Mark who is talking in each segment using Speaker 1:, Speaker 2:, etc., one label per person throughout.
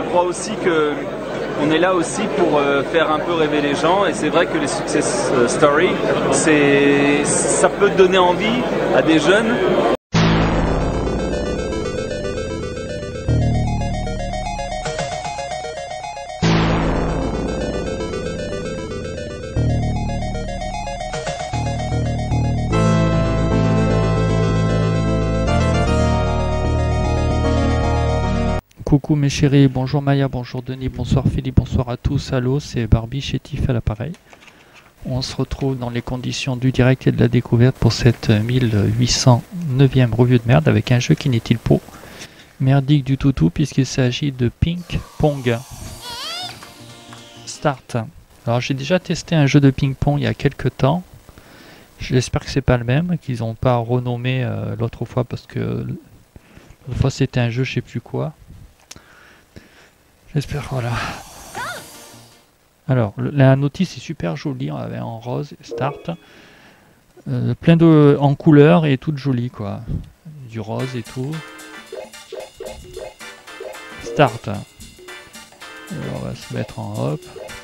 Speaker 1: crois aussi que on est là aussi pour faire un peu rêver les gens, et c'est vrai que les success stories, ça peut donner envie à des jeunes.
Speaker 2: Coucou mes chéris, bonjour Maya, bonjour Denis, bonsoir Philippe, bonsoir à tous, allô, c'est Barbie Chétif à l'appareil. On se retrouve dans les conditions du direct et de la découverte pour cette 1809e revue de merde avec un jeu qui n'est-il pas merdique du toutou puisqu'il s'agit de Ping Pong Start. Alors j'ai déjà testé un jeu de ping-pong il y a quelques temps, j'espère que c'est pas le même, qu'ils n'ont pas renommé l'autre fois parce que l'autre fois c'était un jeu je sais plus quoi. J'espère, voilà. Alors, la notice est super jolie, on avait en rose, start. Plein de en couleur et toute jolie, quoi. Du rose et tout. Start. Alors, on va se mettre en hop.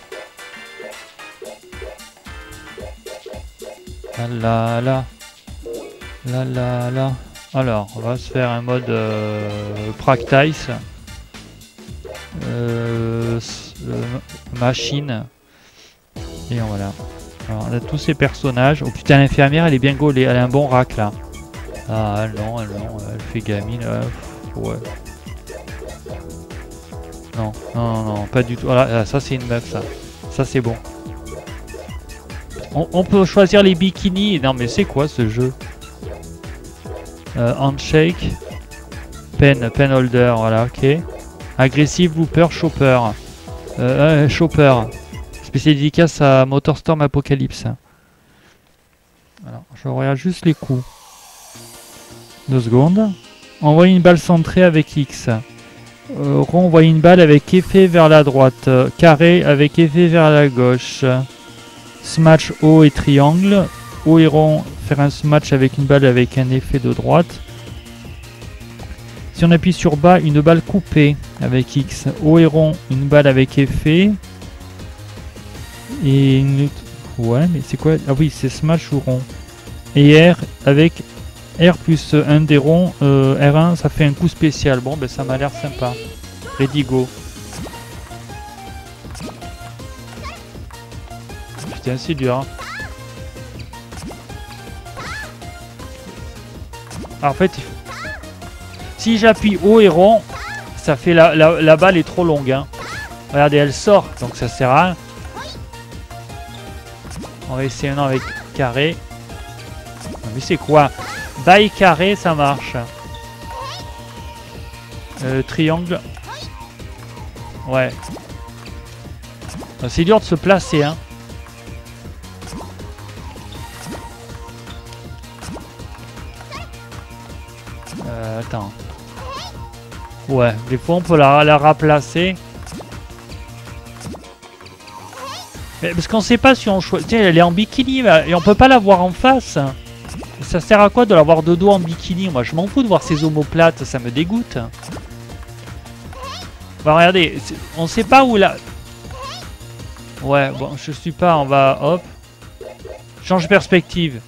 Speaker 2: Là, là, là. Là, là, là. Alors, on va se faire un mode practice. Machine et voilà. Alors on a tous ces personnages. Oh putain, l'infirmière elle est bien gaulée, elle a un bon rack là. Ah non, elle fait gamine. Ouais. Non, non, non, pas du tout. Voilà, ça c'est une meuf ça. Ça c'est bon. On peut choisir les bikinis. Non mais c'est quoi ce jeu? Handshake, pen holder, voilà, ok. Agressive Looper Chopper. Chopper. Spécial dédicace à Motorstorm Apocalypse. Alors, je regarde juste les coups. 2 secondes. Envoyer une balle centrée avec X. Renvoyer une balle avec effet vers la droite. Carré avec effet vers la gauche. Smash haut et triangle. Haut et rond, faire un smash avec une balle avec un effet de droite. Si on appuie sur bas, une balle coupée avec X. Haut et rond, une balle avec effet. Et une... Ouais, mais c'est quoi? Ah oui, c'est smash ou rond. Et R avec R plus un des ronds. R1, ça fait un coup spécial. Bon, ben ça m'a l'air sympa. Ready, go. Putain, c'est dur. Hein. Alors, en fait... Si j'appuie haut et rond, ça fait la balle est trop longue. Hein. Regardez, elle sort, donc ça sert à rien. On va essayer maintenant avec carré. Mais c'est quoi? Bas et carré, ça marche. Triangle. Ouais. C'est dur de se placer. Hein. Attends. Ouais, des fois on peut la replacer. Mais parce qu'on sait pas si on choisit. Tiens, elle est en bikini et on peut pas la voir en face. Ça sert à quoi de l'avoir de dos en bikini? Moi je m'en fous de voir ses omoplates, ça me dégoûte. Bah regardez, on sait pas où la... Ouais, bon, je suis pas, on va... Hop. Change de perspective.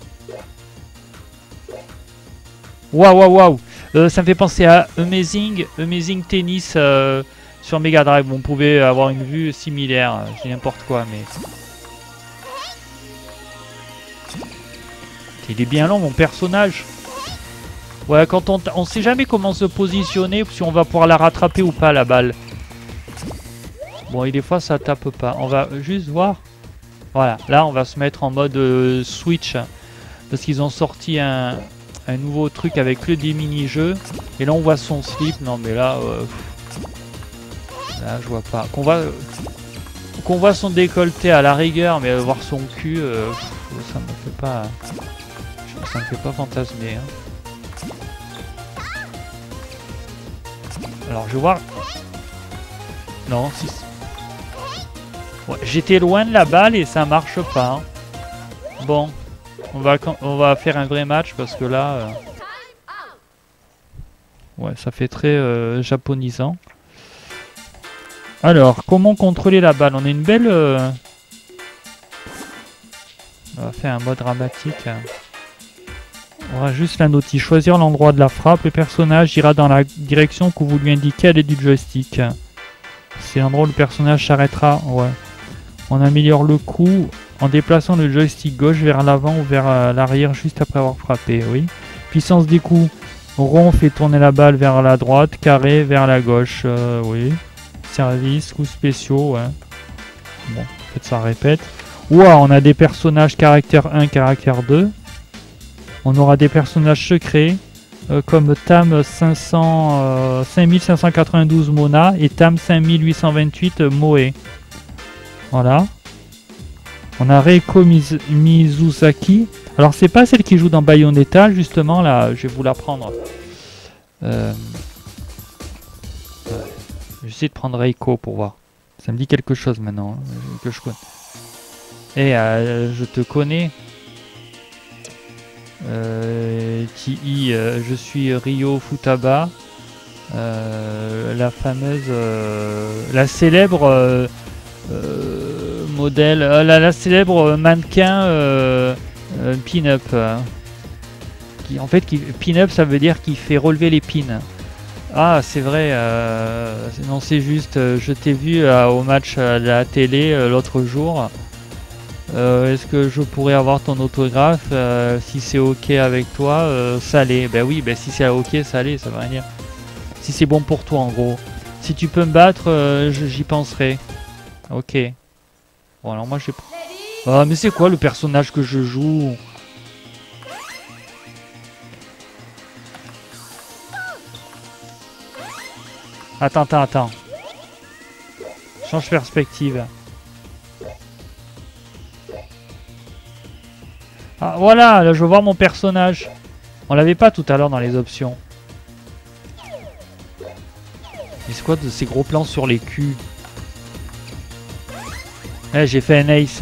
Speaker 2: Waouh, waouh, waouh. Ça me fait penser à Amazing Tennis sur Mega Drive. On pouvait avoir une vue similaire. Je dis n'importe quoi, mais... Il est bien long, mon personnage. Ouais, quand on sait jamais comment se positionner, si on va pouvoir la rattraper ou pas, la balle. Bon, et des fois, ça tape pas. On va juste voir. Voilà, là, on va se mettre en mode Switch. Parce qu'ils ont sorti un nouveau truc avec que des mini-jeux. Et là, on voit son slip. Non, mais là... là, je vois pas. Qu'on voit son décolleté à la rigueur, mais voir son cul... ça me fait pas... Ça me fait pas fantasmer. Hein. Alors, je vais voir... Non, si... Ouais, j'étais loin de la balle et ça marche pas. Hein. Bon. On va faire un vrai match parce que là... ouais, ça fait très japonisant. Alors, comment contrôler la balle? On a une belle... On va faire un mode dramatique. On va juste la notice. Choisir l'endroit de la frappe. Le personnage ira dans la direction que vous lui indiquez à l'aide du joystick. C'est l'endroit où le personnage s'arrêtera. Ouais. On améliore le coup en déplaçant le joystick gauche vers l'avant ou vers l'arrière juste après avoir frappé. Oui. Puissance des coups. Rond fait tourner la balle vers la droite. Carré vers la gauche. Oui. Service. Coups spéciaux. Ouais. Bon. En fait, ça répète. Ouah, on a des personnages caractère 1, caractère 2. On aura des personnages secrets comme Tam 5592 Mona et Tam 5828 Moe. Voilà. On a Reiko Mizusaki. Alors c'est pas celle qui joue dans Bayonetta justement là. Je vais vous la prendre. Je vais essayer de prendre Reiko pour voir. Ça me dit quelque chose maintenant que je connais. Et je te connais. Je suis Ryo Futaba, la fameuse, la célèbre modèle, la célèbre mannequin pin-up. Qui en fait, pin-up ça veut dire qu'il fait relever les pins. Ah c'est vrai, non c'est juste, je t'ai vu au match de la télé l'autre jour. Est-ce que je pourrais avoir ton autographe si c'est ok avec toi, salé. Ben oui, ben si c'est ok, salé, ça veut rien dire. Si c'est bon pour toi en gros. Si tu peux me battre, j'y penserai. Ok. Bon alors moi j'ai... Ah mais c'est quoi le personnage que je joue? Attends. Change perspective. Ah voilà, là je veux voir mon personnage. On l'avait pas tout à l'heure dans les options. Mais c'est quoi de ces gros plans sur les culs? Eh, j'ai fait un ace.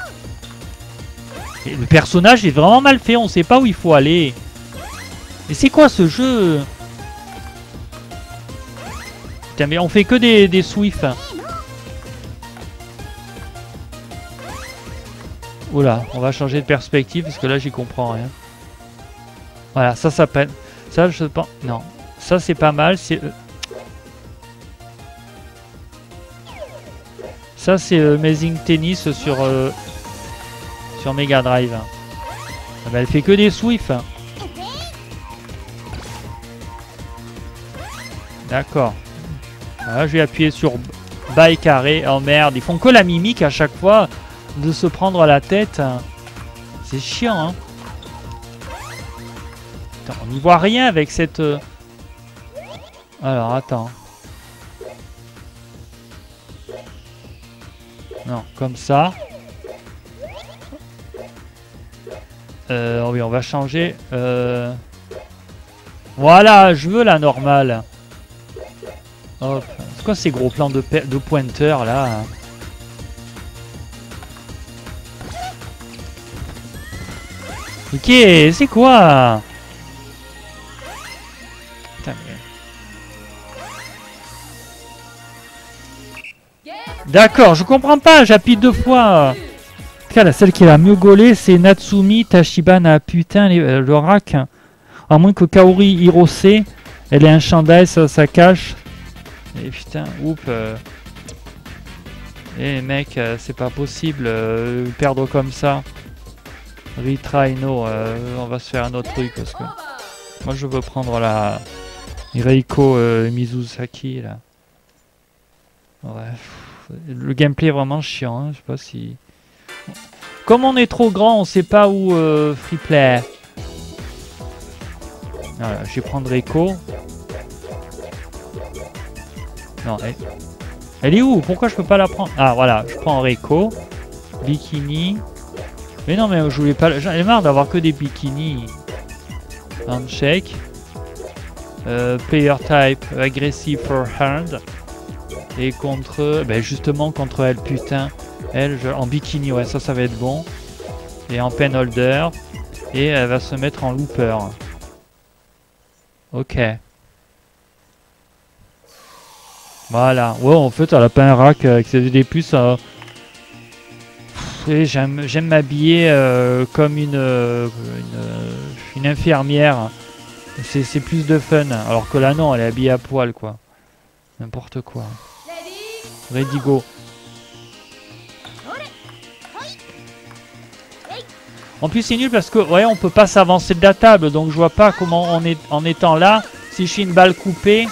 Speaker 2: Et le personnage est vraiment mal fait, on sait pas où il faut aller. Et c'est quoi ce jeu? Putain mais on fait que des Swift. Oula, on va changer de perspective parce que là j'y comprends rien. Voilà, ça s'appelle. Ça je pense. Non. Ça c'est pas mal. C'est. Ça c'est Amazing Tennis sur Mega Drive. Ah bah, elle fait que des Swift. D'accord. Voilà, je vais appuyer sur bas et carré. Oh merde, ils font que la mimique à chaque fois. De se prendre la tête. C'est chiant, hein. Putain, on n'y voit rien avec cette... Alors, attends. Non, comme ça. Oui, on va changer. Voilà, je veux la normale. Hop. C'est quoi ces gros plans de pointeur, là? Ok, c'est quoi? Putain, mais... D'accord, je comprends pas, j'appuie 2 fois. Putain, la celle qui va mieux gauler, c'est Natsumi Tachibana. Putain, le rack. À moins que Kaori Hirose, elle ait un chandail, ça cache. Et putain, oups. Eh mec, c'est pas possible, perdre comme ça. Retry, no, on va se faire un autre truc parce que moi je veux prendre la Reiko Mizusaki là. Ouais, le gameplay est vraiment chiant, hein. Je sais pas si... Comme on est trop grand, on sait pas où free play. Voilà, je vais prendre Reiko. Non, elle est où? Pourquoi je peux pas la prendre? Ah voilà, je prends Reiko. Bikini. Mais non, mais je voulais pas... J'en ai marre d'avoir que des bikinis. Handshake. Player type aggressive for hand. Et contre... Ben justement contre elle, putain. Elle, en bikini, ouais, ça va être bon. Et en pen holder. Et elle va se mettre en looper. Ok. Voilà. Ouais, en fait, elle a pas un rack avec des puces. Et j'aime m'habiller comme une infirmière. C'est plus de fun. Alors que là, non, elle est habillée à poil, quoi. N'importe quoi. Ready, go. En plus, c'est nul parce que, ouais, on peut pas s'avancer de la table. Donc, je vois pas comment, en étant là, si je suis une balle coupée...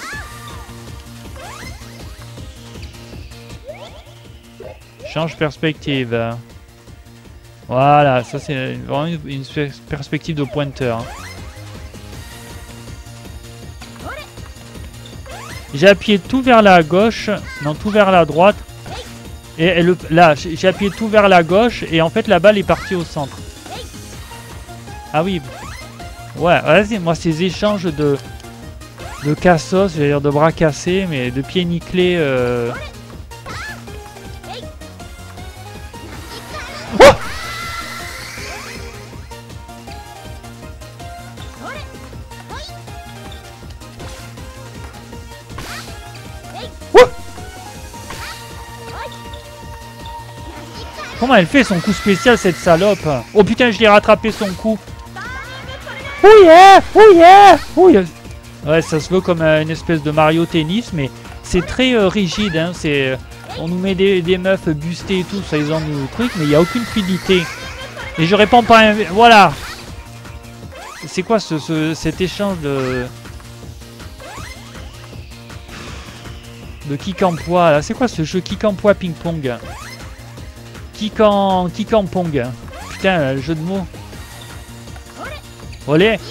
Speaker 2: Change perspective. Voilà, ça c'est vraiment une perspective de pointeur. J'ai appuyé tout vers la gauche, non tout vers la droite. Et là, j'ai appuyé tout vers la gauche et en fait la balle est partie au centre. Ah oui. Ouais, vas-y, moi ces échanges de cassos, j'allais dire de bras cassés, mais de pieds nickelés. Comment elle fait son coup spécial, cette salope? Oh putain, je l'ai rattrapé son coup. Oh yeah! Oh yeah! Oh yeah! Ouais, ça se veut comme une espèce de Mario Tennis, mais c'est très rigide. Hein, on nous met des meufs bustées et tout, ça ils ont le truc, mais il n'y a aucune fluidité. Et je réponds pas un... Voilà! C'est quoi cet échange de kick en poids là? C'est quoi ce jeu kick en poids ping-pong? Kick en pong. Putain, le jeu de mots. Olé.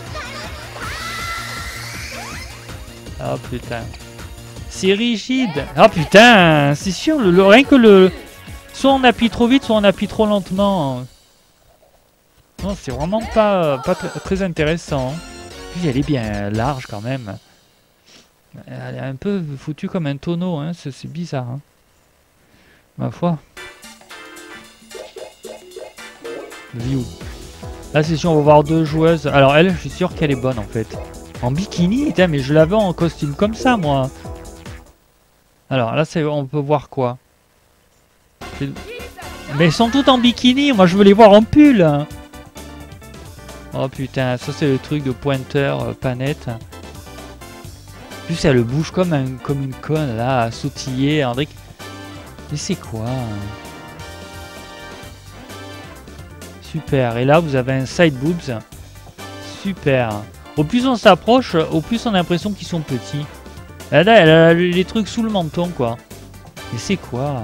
Speaker 2: Oh putain. C'est rigide. Oh putain, c'est sûr, rien que le... Soit on appuie trop vite, soit on appuie trop lentement. Non, c'est vraiment pas très intéressant. Puis elle est bien large quand même. Elle est un peu foutue comme un tonneau, hein. C'est bizarre. Hein. Ma foi. View. Là c'est sûr on va voir deux joueuses. Alors elle, je suis sûr qu'elle est bonne en fait. En bikini, putain, mais je l'avais en costume comme ça moi. Alors là on peut voir quoi? Mais elles sont toutes en bikini, moi je veux les voir en pull. Oh putain, ça c'est le truc de pointeur, panette. En plus elle bouge comme une conne là, à sautiller, André. Mais c'est quoi? Super, et là vous avez un side boobs. Super. Au plus on s'approche, au plus on a l'impression qu'ils sont petits. Là, elle a les trucs sous le menton quoi. Mais c'est quoi?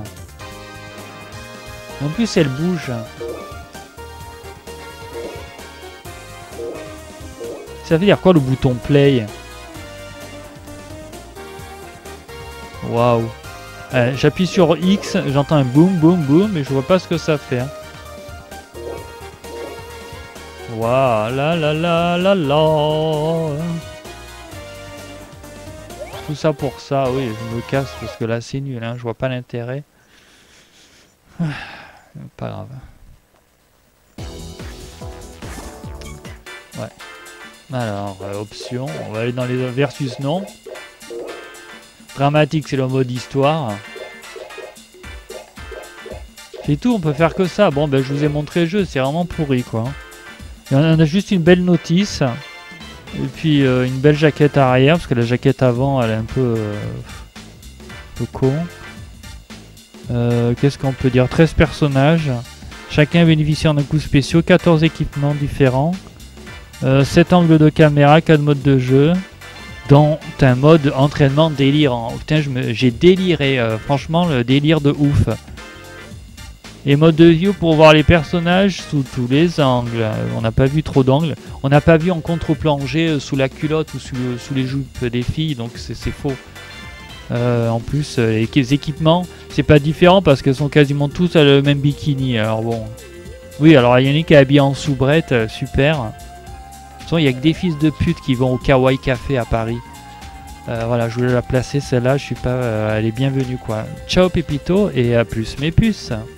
Speaker 2: En plus elle bouge. Ça veut dire quoi le bouton play? Waouh. J'appuie sur X, j'entends un boum boum boum, mais je vois pas ce que ça fait. Hein. Waouh, la la la la la. Tout ça pour ça, oui, je me casse parce que là c'est nul, hein, je vois pas l'intérêt. Pas grave. Ouais. Alors, option, on va aller dans les versus non. Dramatique, c'est le mode histoire. C'est tout, on peut faire que ça. Bon, ben je vous ai montré le jeu, c'est vraiment pourri quoi. Et on a juste une belle notice. Et puis une belle jaquette arrière, parce que la jaquette avant, elle est un peu con. Qu'est-ce qu'on peut dire? 13 personnages. Chacun bénéficiant d'un coup spécial, 14 équipements différents. 7 angles de caméra, 4 modes de jeu. Dont un mode entraînement délirant. Putain, j'ai déliré. Franchement, le délire de ouf. Et mode de view pour voir les personnages sous tous les angles. On n'a pas vu trop d'angles. On n'a pas vu en contre-plongée sous la culotte ou sous les jupes des filles. Donc c'est faux. En plus, les équipements, c'est pas différent parce qu'elles sont quasiment tous à le même bikini. Alors bon. Oui, alors il y en a qui est habillé en soubrette. Super. De toute façon, il n'y a que des fils de pute qui vont au Kawaii Café à Paris. Voilà, je voulais la placer celle-là. Je suis pas. Elle est bienvenue quoi. Ciao Pépito et à plus mes puces.